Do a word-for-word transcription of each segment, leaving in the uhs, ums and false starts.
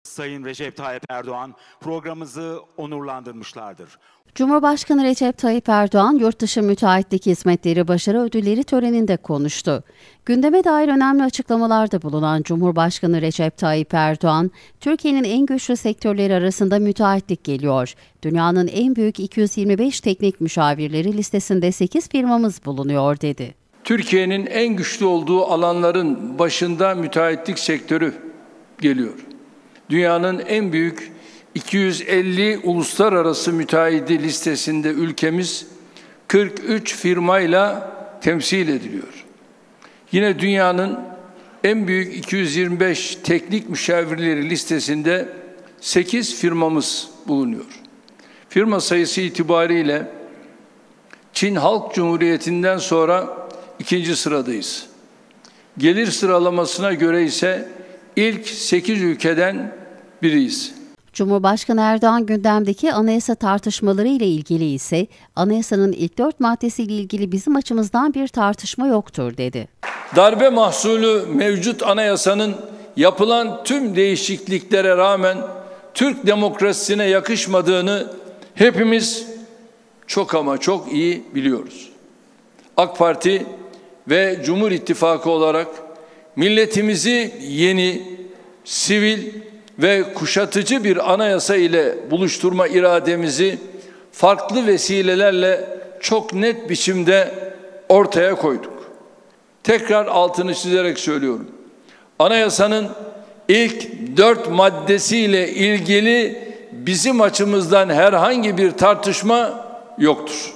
Sayın Recep Tayyip Erdoğan programımızı onurlandırmışlardır. Cumhurbaşkanı Recep Tayyip Erdoğan, Yurtdışı Müteahhitlik Hizmetleri Başarı Ödülleri töreninde konuştu. Gündeme dair önemli açıklamalarda bulunan Cumhurbaşkanı Recep Tayyip Erdoğan, Türkiye'nin en güçlü sektörleri arasında müteahhitlik geliyor. Dünyanın en büyük iki yüz yirmi beş teknik müşavirleri listesinde sekiz firmamız bulunuyor dedi. Türkiye'nin en güçlü olduğu alanların başında müteahhitlik sektörü geliyor. Dünyanın en büyük iki yüz elli uluslararası müteahhidi listesinde ülkemiz kırk üç firmayla temsil ediliyor. Yine dünyanın en büyük iki yüz yirmi beş teknik müşavirleri listesinde sekiz firmamız bulunuyor. Firma sayısı itibariyle Çin Halk Cumhuriyeti'nden sonra ikinci sıradayız. Gelir sıralamasına göre ise ilk sekiz ülkeden biriyiz. Cumhurbaşkanı Erdoğan gündemdeki anayasa tartışmaları ile ilgili ise anayasanın ilk dört maddesiyle ilgili bizim açımızdan bir tartışma yoktur dedi. Darbe mahsulü mevcut anayasanın yapılan tüm değişikliklere rağmen Türk demokrasisine yakışmadığını hepimiz çok ama çok iyi biliyoruz. AK Parti ve Cumhur İttifakı olarak milletimizi yeni, sivil ve kuşatıcı bir anayasa ile buluşturma irademizi farklı vesilelerle çok net biçimde ortaya koyduk. Tekrar altını çizerek söylüyorum. Anayasanın ilk dört maddesiyle ilgili bizim açımızdan herhangi bir tartışma yoktur.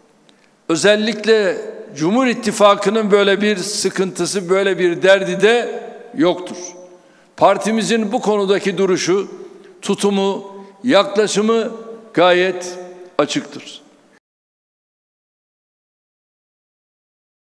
Özellikle Cumhur İttifakı'nın böyle bir sıkıntısı, böyle bir derdi de yoktur. Partimizin bu konudaki duruşu, tutumu, yaklaşımı gayet açıktır.